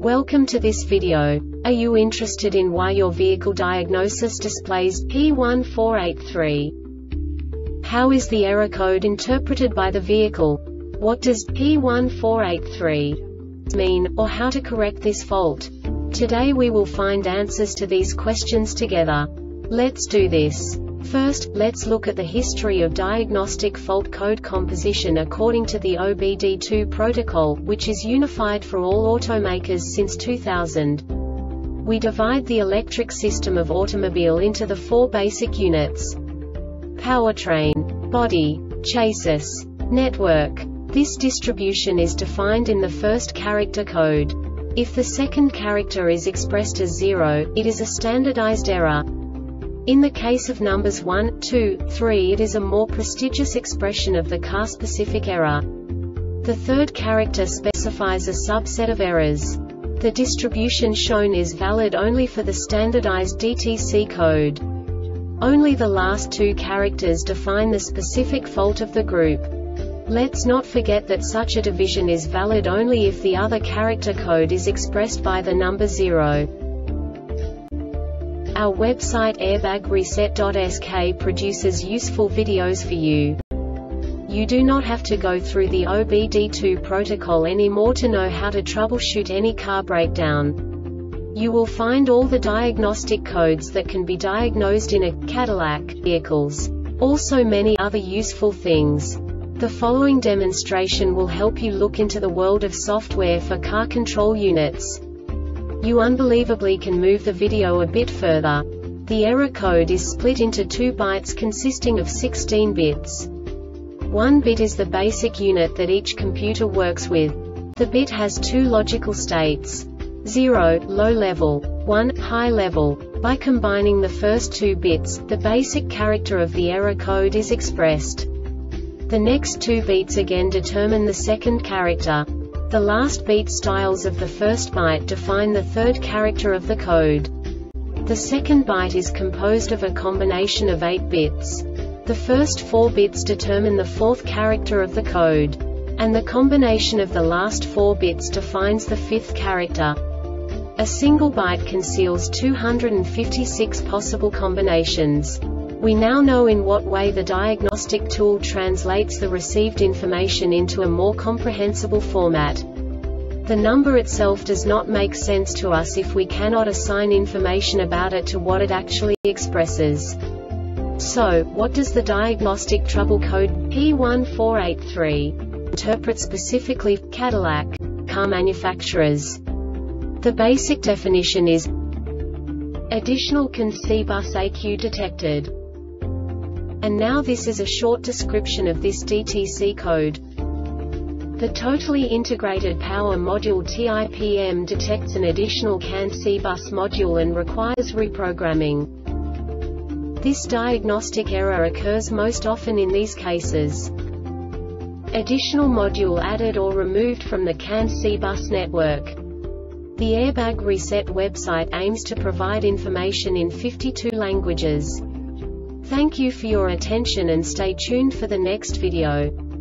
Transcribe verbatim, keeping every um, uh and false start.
Welcome to this video. Are you interested in why your vehicle diagnosis displays P one four eight three? How is the error code interpreted by the vehicle? What does P one four eight three mean, or how to correct this fault? Today we will find answers to these questions together. Let's do this. First, let's look at the history of diagnostic fault code composition according to the O B D two protocol, which is unified for all automakers since two thousand. We divide the electric system of automobile into the four basic units: powertrain, body, chassis, network. This distribution is defined in the first character code. If the second character is expressed as zero, it is a standardized error. In the case of numbers one, two, three, it is a more prestigious expression of the car-specific error. The third character specifies a subset of errors. The distribution shown is valid only for the standardized D T C code. Only the last two characters define the specific fault of the group. Let's not forget that such a division is valid only if the other character code is expressed by the number zero. Our website airbag reset dot S K produces useful videos for you. You do not have to go through the O B D two protocol anymore to know how to troubleshoot any car breakdown. You will find all the diagnostic codes that can be diagnosed in a Cadillac vehicles. Also many other useful things. The following demonstration will help you look into the world of software for car control units. You unbelievably can move the video a bit further. The error code is split into two bytes consisting of sixteen bits. One bit is the basic unit that each computer works with. The bit has two logical states: zero, low level, one, high level. By combining the first two bits, the basic character of the error code is expressed. The next two bits again determine the second character. The last beat styles of the first byte define the third character of the code. The second byte is composed of a combination of eight bits. The first four bits determine the fourth character of the code. And the combination of the last four bits defines the fifth character. A single byte conceals two hundred fifty-six possible combinations. We now know in what way the diagnostic tool translates the received information into a more comprehensible format. The number itself does not make sense to us if we cannot assign information about it to what it actually expresses. So, what does the diagnostic trouble code P one four eight three interpret specifically for Cadillac car manufacturers? The basic definition is: additional C A N C bus A Q detected. And now this is a short description of this D T C code. The Totally Integrated Power Module T I P M detects an additional C A N C bus module and requires reprogramming. This diagnostic error occurs most often in these cases: additional module added or removed from the C A N C bus network. The Airbag Reset website aims to provide information in fifty-two languages. Thank you for your attention and stay tuned for the next video.